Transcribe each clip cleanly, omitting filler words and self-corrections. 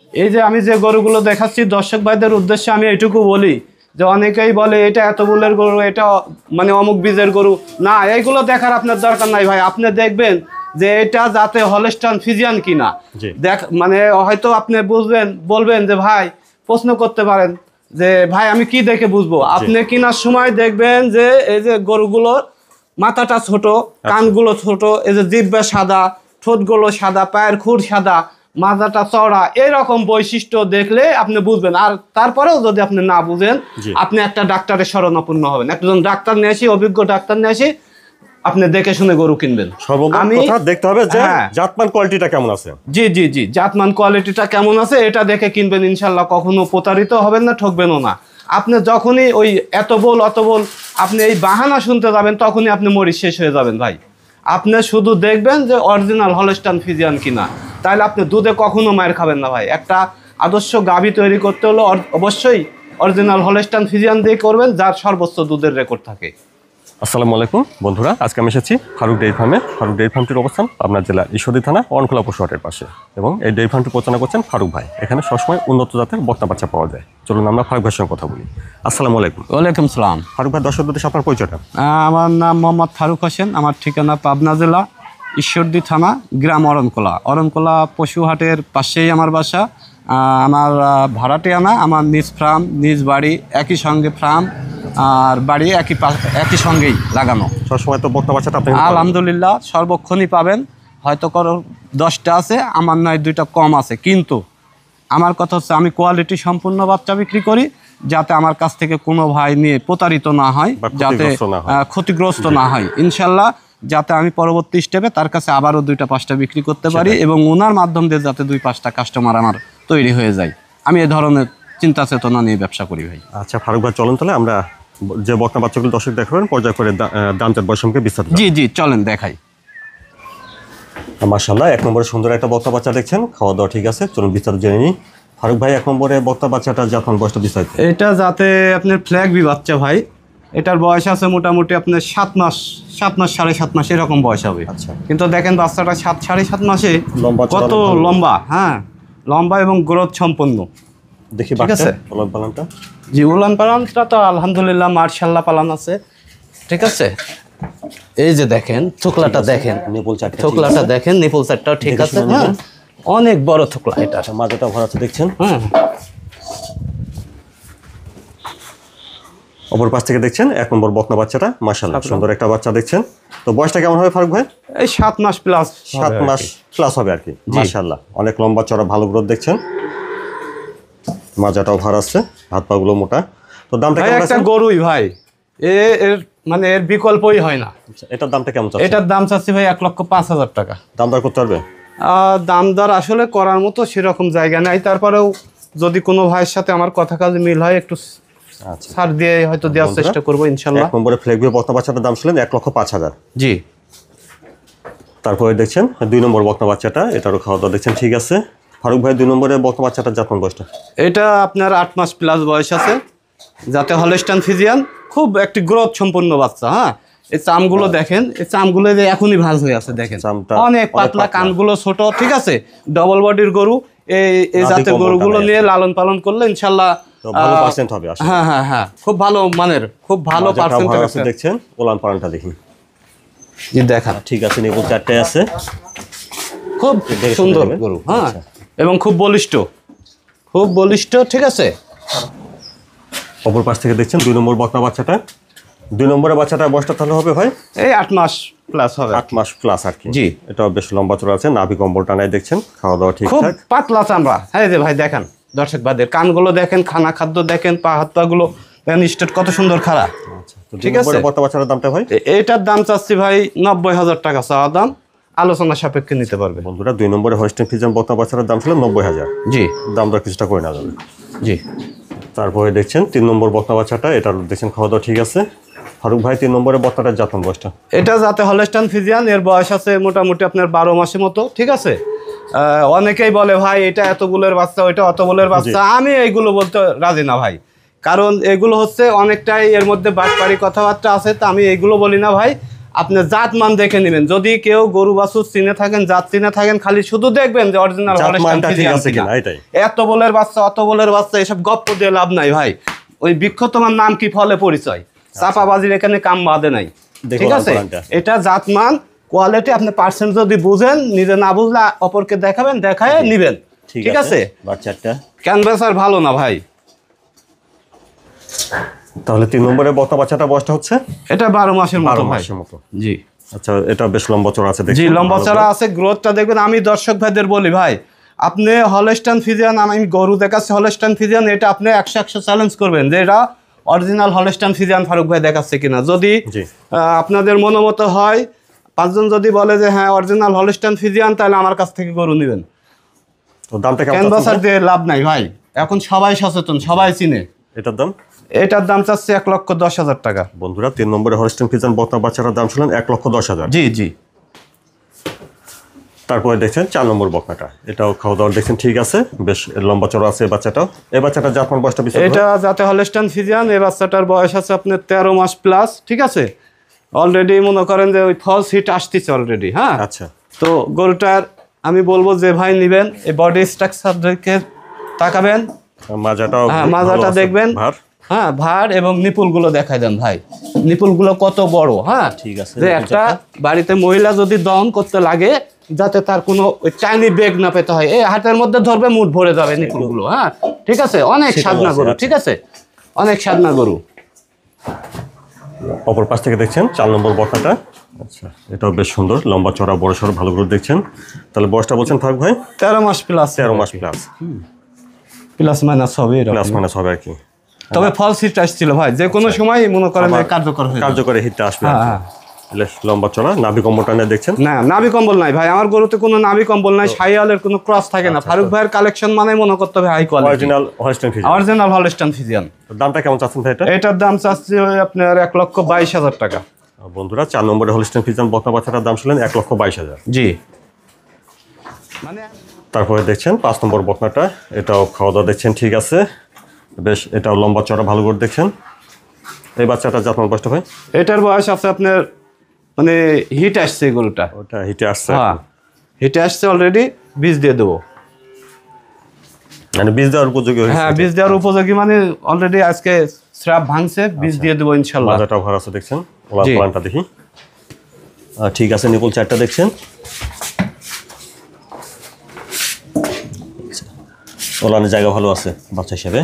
এই যে আমি যে গরুগুলো দেখাচ্ছি দর্শক ভাইদের উদ্দেশ্যে আমি এইটুকু বলি যে অনেকেই বলে এটা এত বুলের গরু, এটা মানে অমুক বীজের গরু। না, এইগুলো দেখার আপনার দরকার নাই ভাই। আপনি দেখবেন যে এটা যাতে হলস্টাইন ফ্রিজিয়ান কিনা, মানে হয়তো আপনি বলবেন যে ভাই, প্রশ্ন করতে পারেন যে ভাই আমি কি দেখে বুঝবো। আপনি কেনার সময় দেখবেন যে এই যে গরুগুলোর মাথাটা ছোট, কানগুলো ছোট, এই যে জিহ্বা সাদা, ঠোঁটগুলো সাদা, পায়ের খুর সাদা, মাথাটা চওড়া, এরকম বৈশিষ্ট্য দেখলে আপনি বুঝবেন। আর তারপরেও যদি আপনি না বুঝেন, আপনি একটা ডাক্তারের শরণাপন্ন হবেন। একজন ডাক্তার নিয়ে আসি, অভিজ্ঞ ডাক্তার নিয়ে আসি, আপনি দেখে শুনে গরু কিনবেন। দেখতে হবে যে জাতমান কোয়ালিটিটা কেমন আছে। জি জি জি, জাতমান কোয়ালিটিটা কেমন আছে এটা দেখে কিনবেন। ইনশাল্লাহ কখনো প্রতারিত হবেন না, ঠকবেনও না। আপনি যখনই ওই এত বল আপনি এই বাহানা শুনতে যাবেন, তখনই আপনি মরিচ শেষ হয়ে যাবেন ভাই। আপনি শুধু দেখবেন যে অরিজিনাল হলস্টাইন ফ্রিজিয়ান কিনা, তাহলে আপনি দুধে কখনো মায়ের খাবেন না ভাই। একটা আদর্শ গাভী তৈরি করতে হলে অবশ্যই অরিজিনাল হলস্টাইন ফ্রিজিয়ান দিয়ে করবেন, যার সর্বোচ্চ দুধের রেকর্ড থাকে। আসসালামু আলাইকুম বন্ধুরা, আজকে আমি এসেছি ফারুক ডেইরি ফার্মে। ফারুক ডেইরি ফার্মটির অবস্থান পাবনা জেলা ঈশ্বরদী থানা অনখোলা পশুহাটের পাশে, এবং এই ডেইরি ফার্মটি পরিচালনা করছেন ফারুক ভাই। এখানে সবসময় উন্নত জাতের বকনা বাচ্চা পাওয়া যায়। চলুন আমরা ফারুক ভাইয়ের সঙ্গে কথা বলি। আসসালামু আলাইকুম। ওয়ালাইকুম সালাম। ফারুক ভাই, দর্শকদের দেশে আপনার পরিচয়টা? আমার নাম মোহাম্মদ ফারুক হোসেন। আমার ঠিকানা পাবনা জেলা ঈশ্বরদী থানা, গ্রাম অরণকোলা পশুহাটের পাশেই আমার বাসা। আমার ভাড়াটে আনা, আমার নিজ ফার্ম, নিজ বাড়ি, একই সঙ্গে ফার্ম আর বাড়ি একই সঙ্গেই লাগানো। সবসময় তো বকনা বাচ্চাটা আপনি? আলহামদুলিল্লাহ সর্বক্ষণই পাবেন। হয়তো কারো 10টা আছে, আমার নয় 2টা কম আছে, কিন্তু আমার কথা হচ্ছে আমি কোয়ালিটি সম্পূর্ণ বাচ্চা বিক্রি করি, যাতে আমার কাছ থেকে কোনো ভাই নিয়ে প্রতারিত না হয়, যাতে ক্ষতিগ্রস্ত না হয়। ইনশাল্লাহ যাতে আমি পরবর্তী স্টেপে তার কাছে আবারও 2টা 5টা বিক্রি করতে পারি, এবং ওনার মাধ্যম দিয়ে যাতে 2-5টা কাস্টমার আমার তৈরি হয়ে যায়। আমি এই ধরনের চিন্তা চেতনা নিয়ে ব্যবসা করি ভাই। আচ্ছা ফারুক ভাই, চলুন তাহলে আমরা যে বকনা বাচ্চাগুলো দর্শক দেখাবেন পর্যায় করে দাম চার বয়সকে বিস্তারিত। জি জি, চলেন দেখাই। মাশাআল্লাহ, 1 নম্বরে সুন্দর একটা বকনা বাচ্চা দেখছেন, খাওয়া দাওয়া ঠিক আছে। চলুন বিস্তারিত জেনে নিই। ফারুক ভাই, 1 নম্বরে বকনা বাচ্চাটা জাতমান বয়সটা বিস্তারিত? এটা যাতে আপনার ফ্ল্যাগ বি বাচ্চা ভাই। এটার বয়স আছে মোটামুটি আপনার 7 মাস 7.5 মাস এরকম বয়স হবে। আচ্ছা, কিন্তু দেখেন বাচ্চাটা 7.5 মাসে কত লম্বা। হ্যাঁ, লম্বা এবং গ্রোথ সম্পন্ন। দেখি বাচ্চা উলান পালানটা। জি, উলান পালানটা তো আলহামদুলিল্লাহ মাশাআল্লাহ পালান আছে। ঠিক আছে, এই যে দেখেন থোকলাটা দেখেন, থোকলাটা দেখেন, নিপল চারটাও ঠিক আছে। হ্যাঁ, অনেক বড় থোকলা। এটা মাথাটা ভরা আছে দেখছেন। হ্যাঁ, অপর পাশ থেকে দেখছেন 1 নম্বর বকনা বাচ্চাটা। মাশাআল্লাহ সুন্দর একটা বাচ্চা দেখছেন। তো বয়সটা কেমন হবে ফারুক ভাই? এই 7 মাস প্লাস। 7 মাস প্লাস হবে আর কি। মাশাআল্লাহ অনেক লম্বা চড়া, ভালো গ্রোথ দেখছেন। মাজাটাও ভার আছে, হাত পা গুলো মোটা। তো দামটা কেমন আছে? একটা গরুই ভাই, এর মানে এর বিকল্পই হয় না। এটার দামটা কেমন চাচ্ছেন? এটার দাম চাচ্ছি ভাই 1,05,000 টাকা। দাম দর করতে পারবে? দাম দর আসলে করার মতো সেরকম জায়গা নাই। তারপরেও যদি কোনো ভাইয়ের সাথে আমার কথা কাজে মিল হয়, একটু ছাড় দিয়ে হয়তো দেওয়ার চেষ্টা করবো ইনশাল্লাহ। 1 নম্বরে ফ্লেগবি বকনা বাচ্চাটার দাম ছিলেন 1,05,000। জি। তারপরে দেখছেন 2 নম্বর বকনা বাচ্চাটা, এটারও খাওয়া দাওয়া দেখছেন ঠিক আছে। ফারুক ভাই, 2 নম্বরে বকনা বাচ্চাটার জাতমান বয়সটা? এটা আপনার 8 মাস প্লাস বয়স আছে, যাতে হলস্টাইন ফ্রিজিয়ান, খুব একটি গ্রোথ সম্পন্ন বাচ্চা। হ্যাঁ, এই চামগুলো দেখেন, এই চামগুলো যে এখনই ভাঁজ হয়ে আছে দেখেন, অনেক পাতলা, কানগুলো ছোট। ঠিক আছে, ডবল বডির গরু। এই জাতের গরুগুলো নিয়ে লালন পালন করলে ইনশাল্লাহ ভালো পার্সেন্ট হবে। হ্যাঁ হ্যাঁ হ্যাঁ, খুব ভালো মানের, খুব ভালো পার্সেন্ট আছে। দেখছেন ওলান পালানটা দেখি। জি দেখান, ঠিক আছে, নিপুল 4টায় আছে, খুব সুন্দর গরু। হ্যাঁ, এবং খুব বলিষ্ঠ, খুব বলিষ্ঠ। ঠিক আছে। অপর পাশ থেকে দেখছেন 2 নম্বর বকনা বাচ্চাটা। 2 নম্বরের বাচ্চাটার বয়সটা তাহলে হবে ভাই? এই 8 মাস প্লাস হবে। 8 মাস প্লাস আর কি। জি, এটাও বেশ লম্বা চড়া আছে, নাভি কম্বলটা নাই দেখছেন, খাওয়া দাওয়া ঠিকঠাক, খুব পাতলা চামড়া। হ্যাঁ যে ভাই দেখেন, দর্শক বাদের কানগুলো দেখেন, খানা খাদ্য দেখেন, পা হাত পা গুলো স্টেট কত সুন্দর খাড়া। ঠিক আছে। বকনা বাচ্চাটার দামটা ভাই? এটার দাম চাচ্ছি ভাই 90,000 টাকা চাওয়া দাম, আলোচনা সাপেক্ষে নিতে পারবে। বন্ধুরা, 2 নম্বরে হলস্টাইন ফ্রিজিয়ান বকনা বাচ্চাটার দাম ছিল 90,000। জি, দাম দর কিছুটা করে না যাবে। জি। তারপরে দেখছেন 3 নম্বর বকনা বাচ্চাটা, এটার দেখছেন খাওয়া দাওয়া ঠিক আছে। ফারুক ভাই, 3 নম্বরে বকনাটার জাতমান বয়সটা? এটা যাতে হলস্টাইন ফ্রিজিয়ান, এর বয়স আছে মোটামুটি আপনার 12 মাসের মতো। ঠিক আছে। অনেকেই বলে ভাই এটা এত বুলের বাচ্চা, ওইটা অত বুলের বাচ্চা। আমি এইগুলো বলতে রাজি না ভাই, কারণ এগুলো হচ্ছে অনেকটাই এর মধ্যে বাটপাড়ি কথাবার্তা আছে। তো আমি এইগুলো বলি না ভাই। আপনি জাত মান দেখে নেবেন। যদি কেউ গরু বাছুর চিনে থাকেন, জাত চিনে থাকেন, খালি শুধু দেখবেন যে অরিজিনাল মানটা ঠিক আছে কিনা এটাই। এত বলের বাচ্চা অত বলের বাচ্চা এসব গপ্প দিয়ে লাভ নাই ভাই। ওই বৃক্ষ তোমার নাম কি ফলে পরিচয়, চাপাবাজির এখানে কাম বাদে নাই। ঠিক আছে, এটা জাতমান কোয়ালিটি আপনি পার্সেন্ট যদি বুঝেন, নিজে না বুঝলে অপরকে দেখাবেন, দেখায় নিবেন। ঠিক আছে, বাচ্চাটা ক্যানভাসার ভালো না ভাই। তাহলে 3 নম্বরের বকনা বাচ্চাটা বয়সটা হচ্ছে এটা 12 মাসের মতো ভাই। জি আচ্ছা, এটা বেশ লম্বা চড়া আছে জি, লম্বা চড়া আছে, গ্রোথটা দেখবেন। আমি দর্শক ভাইদের বলি ভাই, আপনি হলস্টাইন ফ্রিজিয়ান, আমি গরু দেখাচ্ছি হলস্টাইন ফ্রিজিয়ান, এটা আপনি 100 চ্যালেঞ্জ করবেন যে এটা অরিজিনাল হলস্টাইন ফ্রিজিয়ান ফারুক ভাই দেখাচ্ছে কিনা। যদি আপনাদের মনোমত হয়, 5 জন যদি বলে যে হ্যাঁ অরিজিনাল হলস্টাইন ফ্রিজিয়ান, তাহলে আমার কাছ থেকে গরু নেবেন। তো দামটা কেমন? ক্যানভাসার দিয়ে লাভ নাই ভাই, এখন সবাই সচেতন, সবাই চিনে। এটার দাম চাচ্ছে 1,10,000 টাকা। বন্ধুরা 3 নম্বরে হলস্টাইন ফ্রিজিয়ান বকনা বাচ্চাটার দাম ছিলেন 1,10,000। জি জি। তারপরে দেখছেন 4 নম্বর বকনাটা, এটাও খাওয়া দাওয়া দেখছেন ঠিক আছে, বেশ লম্বা চড়া আছে বাচ্চাটাও। এই বাচ্চাটা জাতমান বয়সটা বেশি, এটা যাতে হলস্টাইন ফ্রিজিয়ান, এই বাচ্চাটার বয়স আছে আপনার 13 মাস প্লাস। ঠিক আছে, অলরেডি মনে করেন যে ওই ফলস হিট আসতেছে অলরেডি। হ্যাঁ আচ্ছা, তো গরুটার আমি বলবো যে ভাই নিবেন, এই বডি স্ট্রাকচার দেখে তাকাবেন, মাজাটা দেখবেন, হ্যাঁ ভার এবং নিপুলগুলো দেখাই দেন ভাই, নিপুলগুলো কত বড়। হ্যাঁ ঠিক আছে, যে একটা বাড়িতে মহিলা যদি দহন করতে লাগে, যাতে তার কোনো চাইনি বেগ না পেতে হয়, এই হাতের মধ্যে ধরবে মুঠ ভরে যাবে নিপুলগুলো। হ্যাঁ ঠিক আছে, অনেক সাধনা গরু। ঠিক আছে, অনেক সাধনা গরু। অপর পাশ থেকে দেখছেন 4 নম্বর বকনাটা। আচ্ছা, এটাও বেশ সুন্দর, লম্বা চড়া বড় সড়ো ভালো করে দেখছেন। তাহলে বয়সটা বলছেন ফারুক ভাই? 13 মাস প্লাস। 13 মাস প্লাস, প্লাস মাইনাস হবে, প্লাস মাইনাস হবে আর কি। তবে ফলস হিট আসছিল ভাই, যে কোনো সময় মনে করেন কার্যকরী হিটটা আসবে। লম্বা চড়া, নাভি কম্বলটা নিয়ে দেখছেন? না, নাভি কম্বল নাই ভাই আমার গরুতে, কোনো নাভি কম্বল নাই, শাইওয়ালের কোনো ক্রস থাকে না। ফারুক ভাইয়ের কালেকশন মানে মনে করতে হবে high quality, original Holstein Friesian. Original Holstein Friesian. দামটা কেমন চাচ্ছেন ভাই? এটার দাম চাচ্ছি আপনার 1,22,000 টাকা। বন্ধুরা 4 নম্বরে হলস্টাইন ফ্রিজিয়ান বকনা বাচ্চাটার দাম ছিলেন 1,22,000। জি। তারপরে দেখছেন 5 নম্বর বকনাটা, এটাও খাওয়া দাওয়া দেখছেন ঠিক আছে, বেশ এটাও লম্বা চড়া ভালো করে দেখছেন। এই বাচ্চাটা জাতমান বয়সটা ভাই? এটার বয়স আছে আপনার মানে হিট আসছে গরুটা, ওটা হিটে আসছে। হ্যাঁ হিটে আসছে অলরেডি, বীজ দিয়ে দেবো। মানে বীজ দেওয়ার উপযোগী হয়েছে? হ্যাঁ বীজ দেওয়ার উপযোগী, মানে অলরেডি আজকে স্রাব ভাঙছে, বীজ দিয়ে দেবো ইনশাআল্লাহ। মাজাটাও ভালো আছে দেখছেন, প্লানটা দেখি ঠিক আছে। নিপুল 4টা দেখছেন, ওলানের জায়গা ভালো আছে বাচ্চা হিসেবে।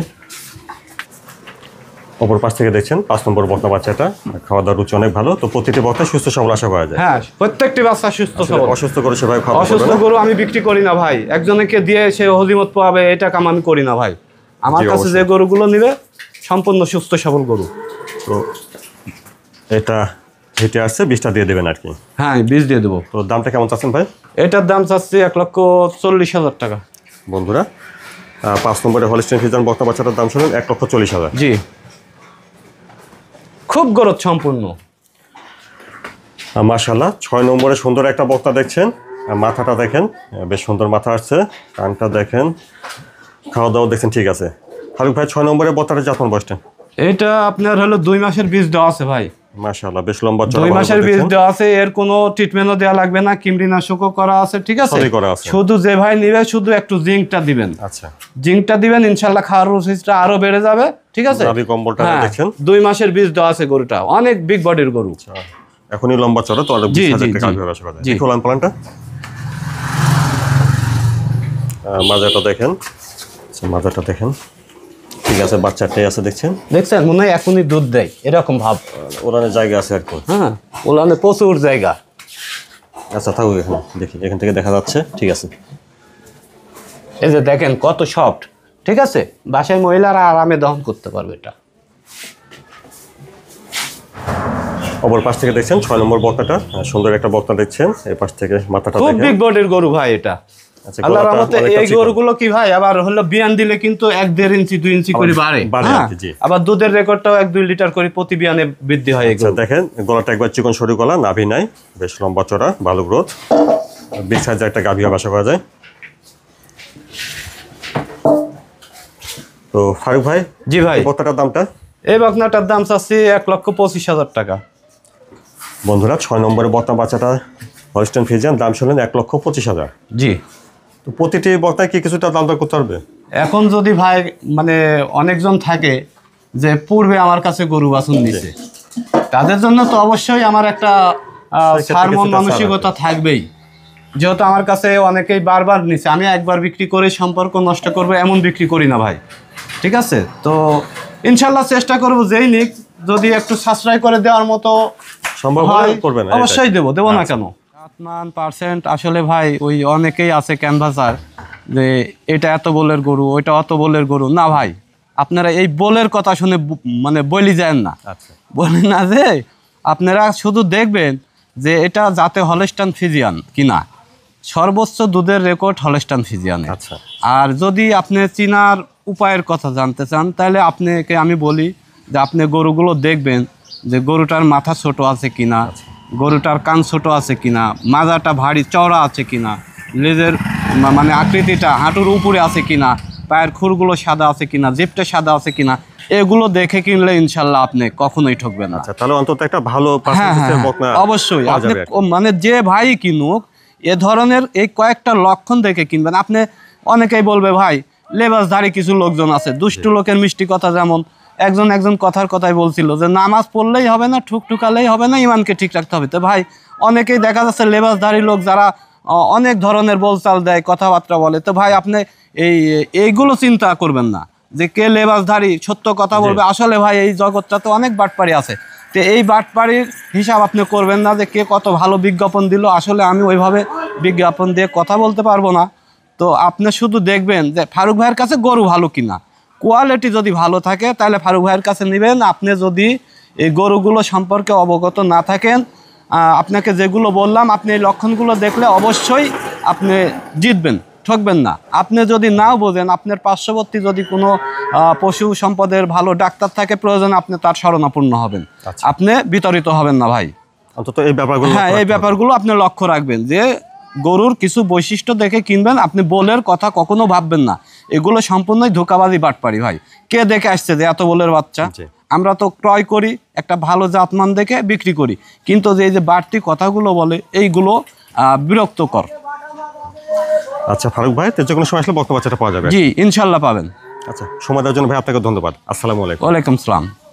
অপর পাশ থেকে দেখছেন 5 নম্বর বকনা বাচ্চাটা, খাওয়া দাওয়ার রুচি অনেক ভালো। তো প্রতিটি বকনা সুস্থ সবল আশা করা যায়? হ্যাঁ প্রত্যেকটি বাচ্চা সুস্থ সবল। অসুস্থ করে সে ভাই খাওয়া, অসুস্থ গরু আমি বিক্রি করি না ভাই, একজনকে দিয়ে সে হজিমত পাবে এটা কাম আমি করি না ভাই। আমার কাছে যে গরুগুলো নিবে সম্পূর্ণ সুস্থ সবল গরু। তো এটা হেঁটে আসছে, 20টা দিয়ে দেবেন আর কি? হ্যাঁ 20 দিয়ে দেবো। তো দামটা কেমন চাচ্ছেন ভাই? এটার দাম চাচ্ছি 1,40,000 টাকা। বন্ধুরা 5 নম্বরে হলস্টাইন ফ্রিজিয়ান বকনা বাচ্চাটার দাম শুনুন 1,40,000। জি, খুব গরজ সম্পূর্ণ মাশাআল্লাহ। 6 নম্বরে সুন্দর একটা বকনা দেখছেন, মাথাটা দেখেন বেশ সুন্দর মাথা আসছে, কানটা দেখেন, খাওয়া দাওয়া দেখছেন ঠিক আছে। ফারুক ভাই 6 নম্বরে বকনাটা জাতমান বয়সটা? এটা আপনার হলো 2 মাসের বীজ দেওয়া আছে ভাই। মাশাআল্লাহ বেশ লম্বা চড়া, 2 মাসের বীজ দেওয়া আছে, এর কোনো ট্রিটমেন্টও দেওয়া লাগবে না, কৃমিনাশকও করা আছে। ঠিক আছে, শুধু যে ভাই নিবে শুধু একটু জিঙ্কটা দিবেন। আচ্ছা, জিঙ্কটা দিবেন, ইনশাআল্লাহ খাওয়ার রুচিটা আরো বেড়ে যাবে। ঠিক আছে, নাভি কম্বলটা দেখেন, 2 মাসের বীজ দেওয়া আছে গরুটা, অনেক বিগ বডির গরু। এখনই লম্বা চড়া, তো আরো 20,000 টাকা হবে আশা করা যায়। খোলান প্লানটা, মাজাটা দেখেন, মাজাটা দেখেন ঠিক আছে, বাচ্চাটাই আছে দেখছেন, মনে হয় এখনই দুধ দেয় এরকম ভাব। ওলানের জায়গা আছে আর কি? হ্যাঁ ওলানে প্রচুর জায়গা। আচ্ছা থাকুক, এখানে দেখি, এখান থেকে দেখা যাচ্ছে ঠিক আছে। এই যে দেখেন কত সফট। ঠিক আছে, বাসায় মহিলারা আরামে দহন করতে পারবে এটা। অপর পাশ থেকে দেখছেন 6 নম্বর বকনাটা, সুন্দর একটা বকনা দেখছেন। এই পাশ থেকে মাথাটা খুব বিগ বডির গরু ভাই এটা। আল্লাহর রহমতে এই গরুগুলো কি ভাই আবার হলো বিয়ান দিলে কিন্তু 1-1.5 ইঞ্চি 2 ইঞ্চি করে বাড়ে। আবার দুধের রেকর্ডটাও 1-2 লিটার করে প্রতি বিয়ানে বৃদ্ধি হয়। দেখেন গলাটা একবার চিকন সরু গলা, নাভি নাই, বেশ লম্বা চড়া ভালো গ্রোথ, 20,000 একটা গাভী আশা করা যায়। তো ফারুক ভাই, জি ভাই, বকনাটার দামটা? এই বকনাটার দাম চাচ্ছি 1,25,000 টাকা। বন্ধুরা 6 নম্বরের বকনা বাচ্চাটা হলস্টাইন ফ্রিজিয়ান, দাম শুনলেন 1,25,000। জি। তো প্রতিটি বকনায় কি কিছুটা দাম দর করতে পারবে? এখন যদি ভাই মানে অনেকজন থাকে যে পূর্বে আমার কাছে গরু বাছুর নিছে, তাদের জন্য তো অবশ্যই আমার একটা ছাড় মন মানসিকতা থাকবেই। যেহেতু আমার কাছে অনেকেই বারবার নিছে, আমি একবার বিক্রি করে সম্পর্ক নষ্ট করবো এমন বিক্রি করি না ভাই, ঠিক আছে? তো ইনশাল্লাহ চেষ্টা করবো যেই নিক, যদি একটু সাশ্রয় করে দেওয়ার মতো সম্ভব হয় করবেন, অবশ্যই দেবো না কেন। 8% আসলে ভাই ওই অনেকেই আছে ক্যানভাসার যে এটা এত বলের গরু, ওইটা অত বলের গরু। না ভাই, আপনারা এই বলের কথা শুনে মানে বলি যান না, বলি না যে আপনারা শুধু দেখবেন যে এটা যাতে হলস্টাইন ফ্রিজিয়ান কিনা, সর্বোচ্চ দুধের রেকর্ড হলস্টাইন ফ্রিজিয়ানে। আর যদি আপনি চিনার উপায়ের কথা জানতে চান, তাহলে আপনাকে আমি বলি যে আপনি গরুগুলো দেখবেন যে গরুটার মাথা ছোট আছে কিনা, গরুটার কান ছোট আছে কিনা, মাজাটা ভারী চওড়া আছে কিনা, লেজের মানে আকৃতিটা হাঁটুর উপরে আছে কিনা, পায়ের খুরগুলো সাদা আছে কিনা, জিপটা সাদা আছে কিনা, এগুলো দেখে কিনলে ইনশাল্লাহ আপনি কখনোই ঠকবেন না। তাহলে অন্তত একটা ভালো বকনা অবশ্যই আপনি মানে যে ভাই কিনুক এ ধরনের এই কয়েকটা লক্ষণ দেখে কিনবেন। আপনি অনেকেই বলবে ভাই লেবাসধারী কিছু লোকজন আছে, দুষ্টু লোকের মিষ্টি কথা, যেমন একজন কথাই বলছিল যে নামাজ পড়লেই হবে না, ঠুকঠুকালেই হবে না, ইমানকে ঠিক রাখতে হবে। তো ভাই অনেকেই দেখা যাচ্ছে লেবাসধারী লোক যারা অনেক ধরনের বলচাল দেয়, কথাবার্তা বলে। তো ভাই আপনি এইগুলো চিন্তা করবেন না যে কে লেবাসধারী সত্য কথা বলবে। আসলে ভাই এই জগৎটাতে অনেক বাটপাড়ি আছে, তো এই বাটপাড়ির হিসাব আপনি করবেন না যে কে কত ভালো বিজ্ঞাপন দিল। আসলে আমি ওইভাবে বিজ্ঞাপন দিয়ে কথা বলতে পারবো না। তো আপনি শুধু দেখবেন যে ফারুক ভাইয়ের কাছে গরু ভালো কিনা, কোয়ালিটি যদি ভালো থাকে তাহলে ফারুক ভাইয়ের কাছে নেবেন। আপনি যদি এই গরুগুলো সম্পর্কে অবগত না থাকেন, আপনাকে যেগুলো বললাম আপনি এই লক্ষণগুলো দেখলে অবশ্যই আপনি জিতবেন, ঠকবেন না। আপনি যদি নাও বোঝেন, আপনার পার্শ্ববর্তী যদি কোনো পশু সম্পদের ভালো ডাক্তার থাকে, প্রয়োজনে আপনি তার শরণাপন্ন হবেন, আপনি বিতরিত হবেন না ভাই। অন্তত এই ব্যাপারগুলো, হ্যাঁ এই ব্যাপারগুলো আপনি লক্ষ্য রাখবেন যে গরুর কিছু বৈশিষ্ট্য দেখে কিনবেন। আপনি বলের কথা কখনো ভাববেন না, এগুলো সম্পূর্ণই ধোঁকাবাজি বাটপাড়ি ভাই। কে দেখে আসছে যে এত বলের বাচ্চা? আমরা তো ক্রয় করি একটা ভালো জাতমান দেখে বিক্রি করি, কিন্তু যে বাড়তি কথাগুলো বলে এইগুলো বিরক্তকর। আচ্ছা ফারুক ভাই, যে কোনো সময় আসলে বকনা বাচ্চাটা পাওয়া যাবে? জি ইনশাল্লাহ পাবেন। আচ্ছা, সময় দেওয়ার জন্য ভাই আপনাকে ধন্যবাদ। আসসালামু আলাইকুম। ওয়ালাইকুম আসসালাম।